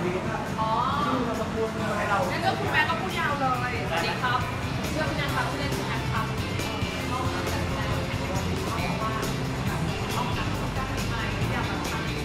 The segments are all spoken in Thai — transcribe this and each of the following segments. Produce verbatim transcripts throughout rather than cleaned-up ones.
อ๋องั้นก็คุณแม่ก็พูดยาวเลยสวัสดีครับเชื่อคุณยังครับที่เล่นแอปครับห้องน้ำแต่งแล้วเขาบอกว่าห้องน้ำต้องการใหม่อยากมาทำ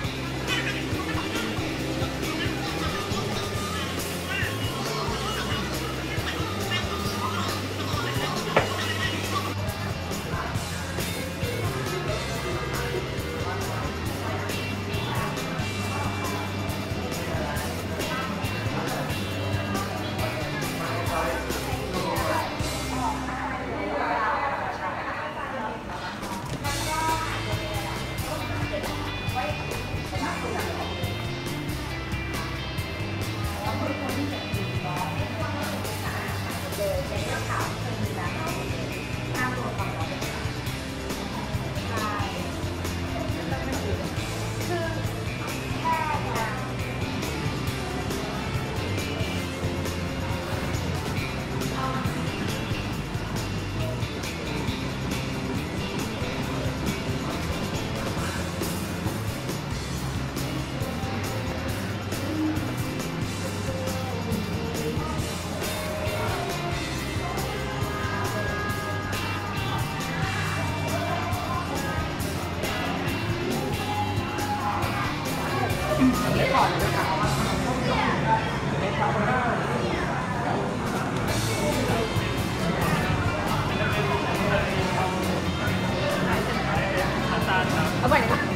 เอาไปเลยค่ะ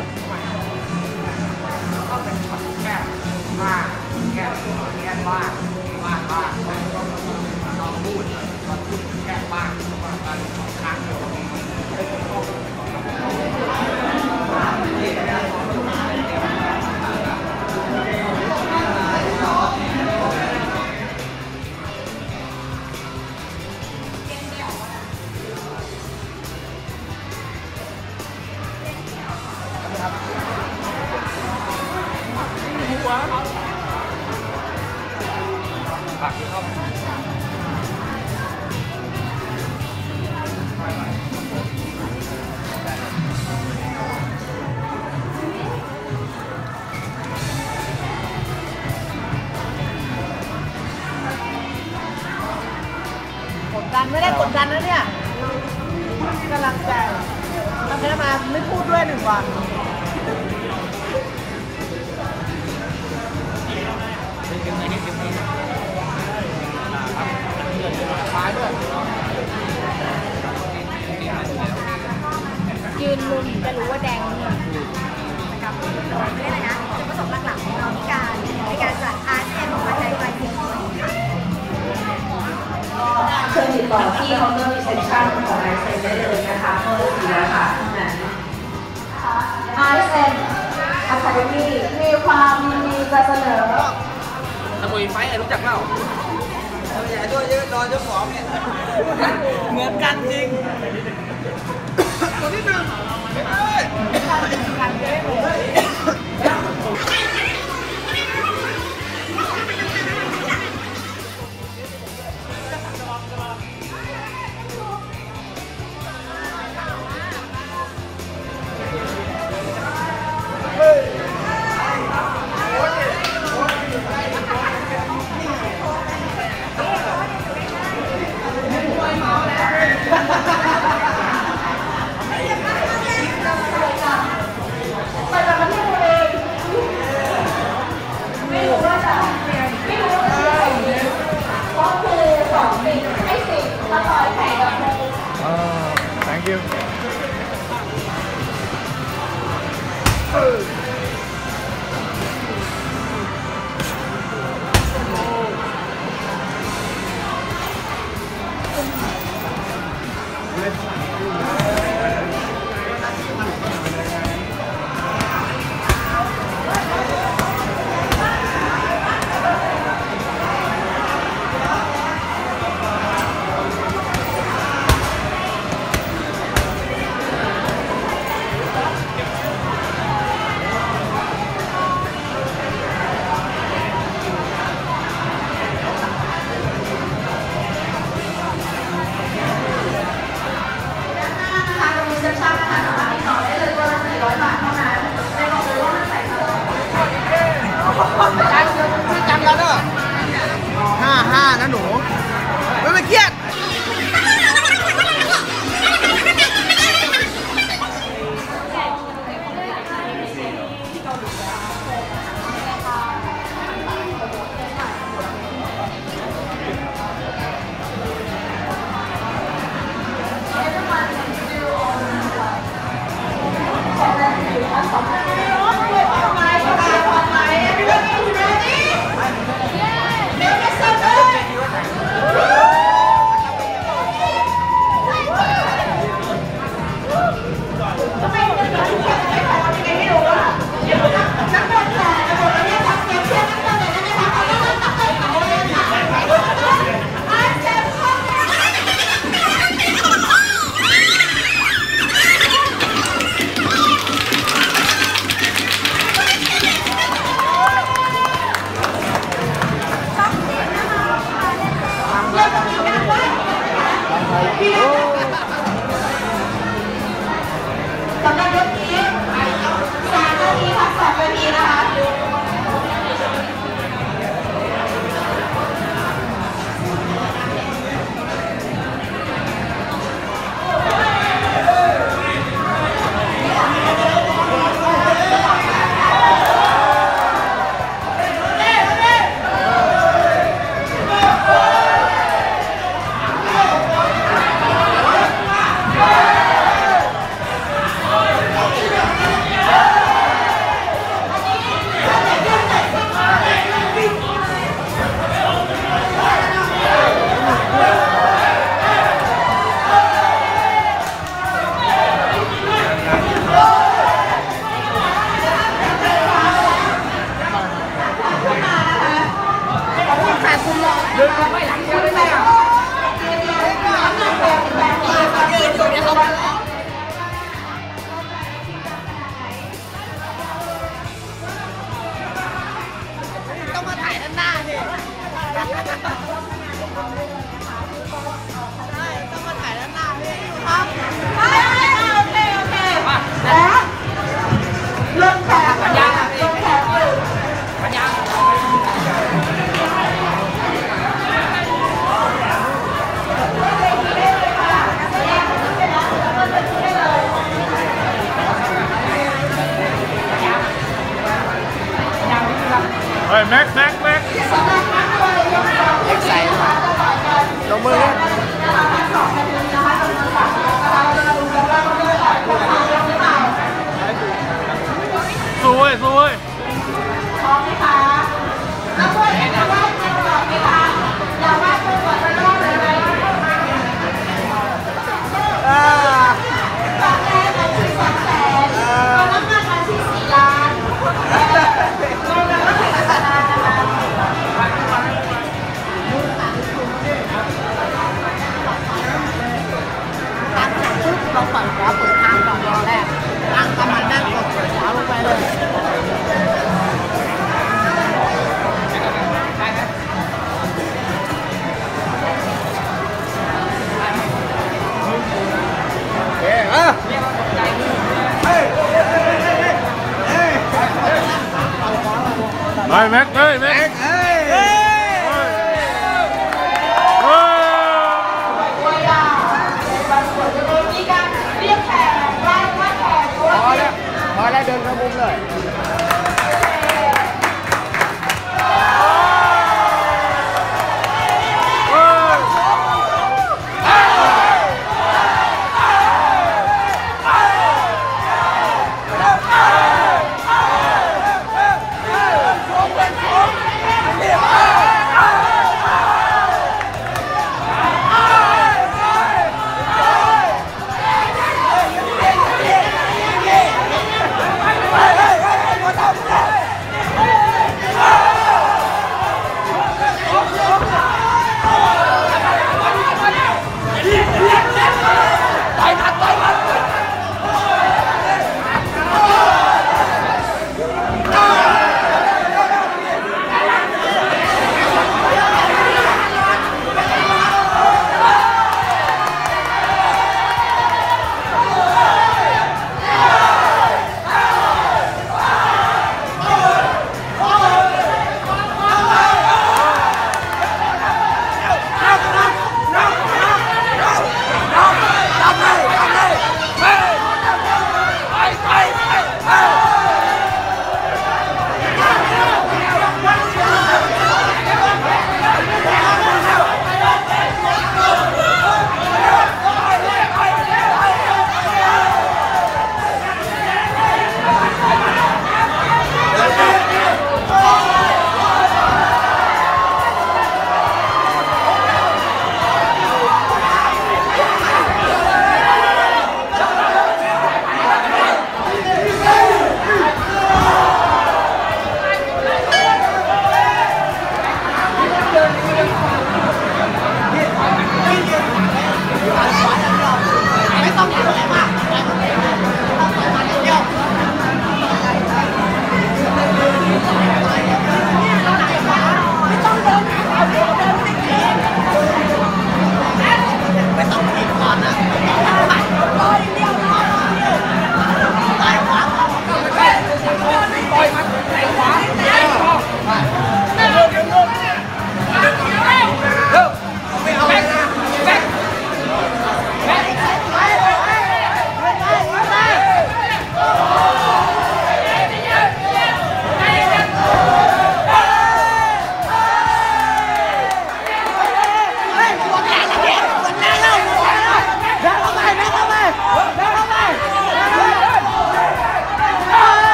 ก็เป็นช็อตแก้มากแก้แก้มากมากมากน้องพูดตอนพูดแก้มากมากการสองครั้งผักที่เข้ากดดันไม่ได้กดดันนะเนี่ยกำลังใจทำได้มาไม่พูดด้วยหนึ่งวันยืนมุมจะรู้ว่าแดงเนี่ยนะครับนี่เลยนะจุดประสงค์หลักๆของเราในการในการจัดอาร์ตแอนด์ปัจจัยการเงินตัวนี้ค่ะเชิญติดต่อที่เคาน์เตอร์รีเซพชันของไอเซนได้เลยนะคะเบอร์สี่แล้วค่ะไอเซนอะคาเดมี่มีความยินดีจะเสนอนักมวยไฟรู้จักเปล่าใหญ่ด้วยเยอะรอเจ้าของเนี่ยเหมือนกันจริงตัวที่หนึ่งไปแบบนี้ต้องมาถ่ายด้านหน้าด้วยครับโอเคโอเคและลงแขกลงแขกเลยปัญญาเฮ้ยแม็กแม็กแม็กเอ็กไซด์ลงมือสู้เว้ยสู้เว้ยพร้อมไหมคะแล้วก็เห็นว่าจะตอบไหมคะอย่าว่าตัวก่อนไปรอบเลยไหมตอนแรกกันที่สองแสนตอนนั้นมากันที่สี่ล้านตอนนั้นก็ถึงขนาดนะคะเราปล่อยหัวเปิดทางก่อนรอแรกทางกำมันนั่งกดหัวลงไปเลยเอ๊ะอ่ะเฮ้ยแม็กเฮ้ยแม็กเอ้ยเฮ้ยตัวอย่างในบางส่วนจะมีการเรียกแขกไล่ว่าแขกพอแล้วพอแล้วเดินเข้ามุมเลย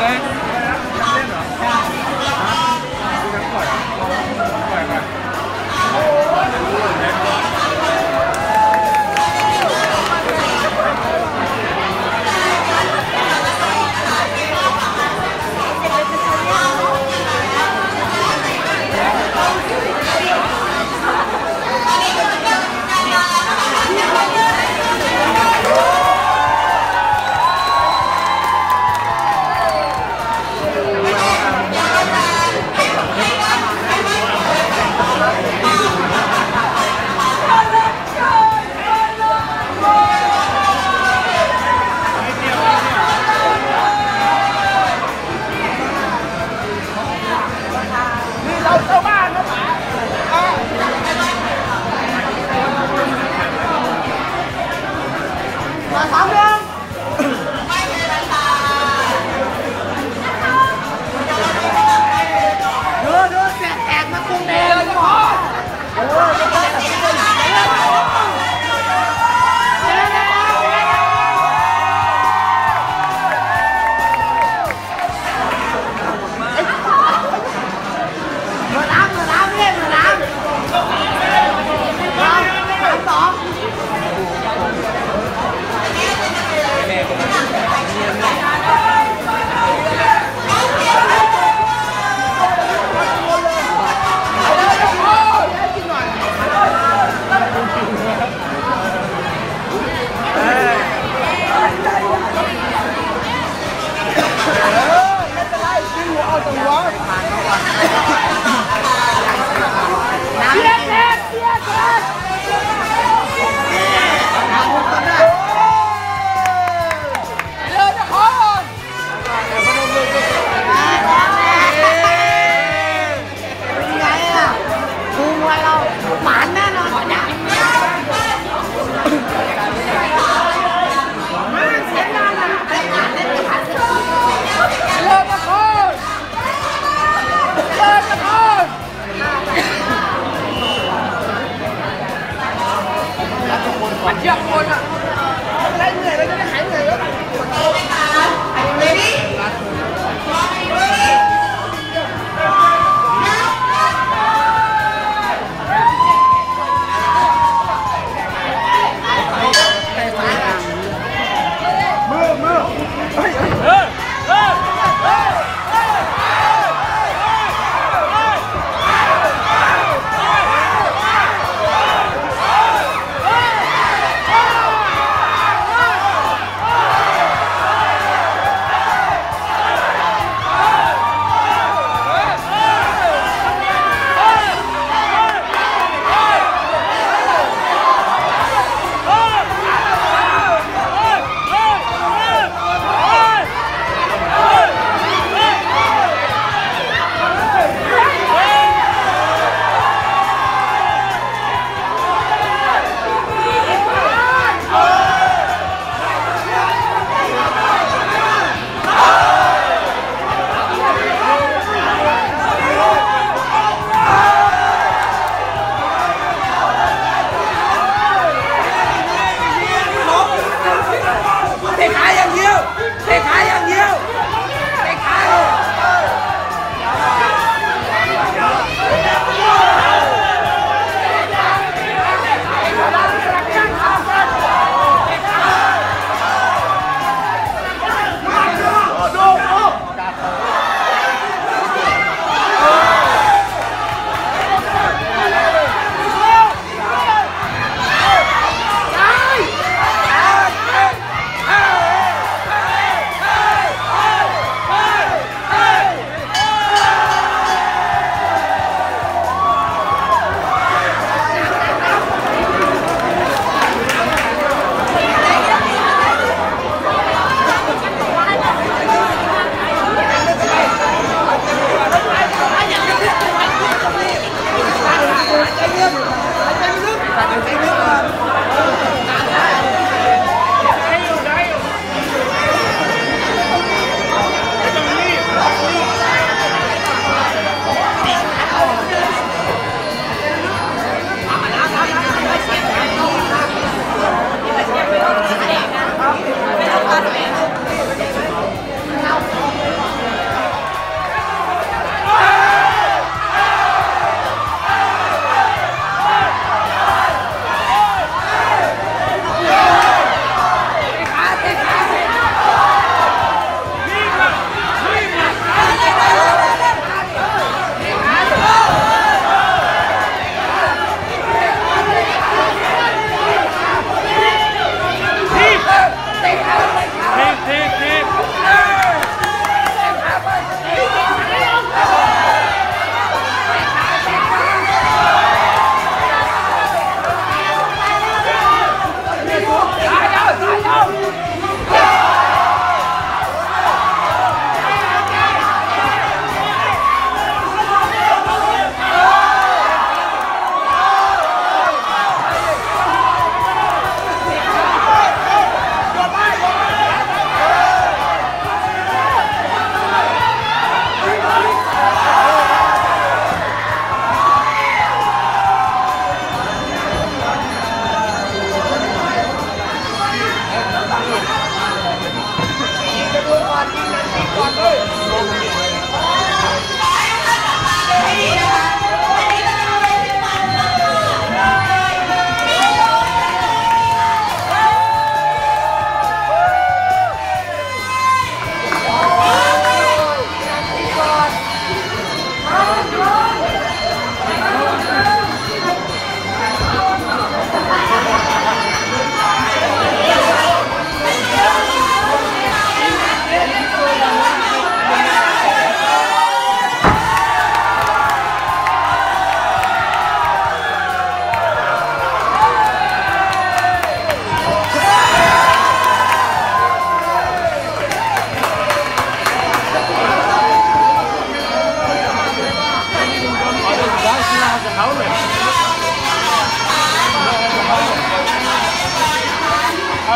เ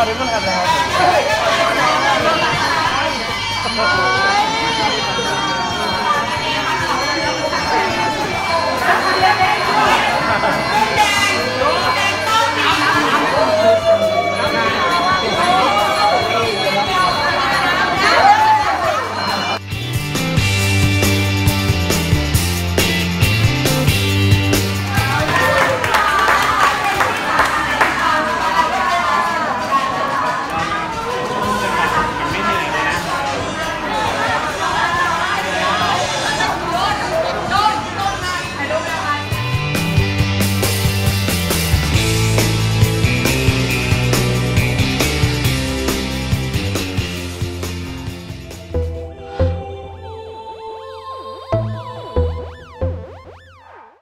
าวเดี๋ยวมันหันแล้ว